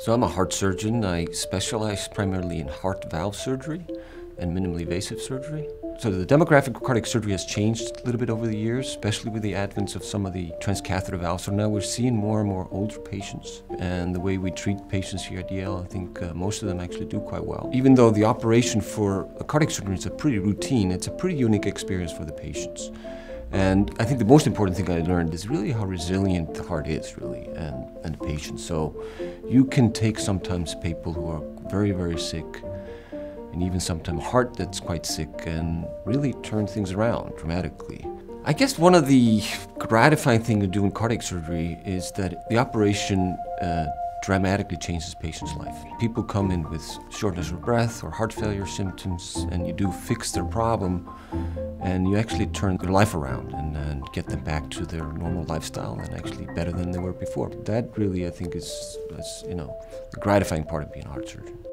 So I'm a heart surgeon. I specialize primarily in heart valve surgery and minimally invasive surgery. So the demographic of cardiac surgery has changed a little bit over the years, especially with the advent of some of the transcatheter valves. So now we're seeing more and more older patients. And the way we treat patients here at Yale, I think most of them actually do quite well. Even though the operation for a cardiac surgery is a pretty routine, it's a pretty unique experience for the patients. And I think the most important thing I learned is really how resilient the heart is, really, and the patient. So you can take sometimes people who are very, very sick, and even sometimes a heart that's quite sick, and really turn things around dramatically. I guess one of the gratifying things to do in cardiac surgery is that the operation dramatically changes patients' life. People come in with shortness of breath or heart failure symptoms, and you do fix their problem, and you actually turn their life around and get them back to their normal lifestyle and actually better than they were before. That really, I think, is the gratifying part of being a heart surgeon.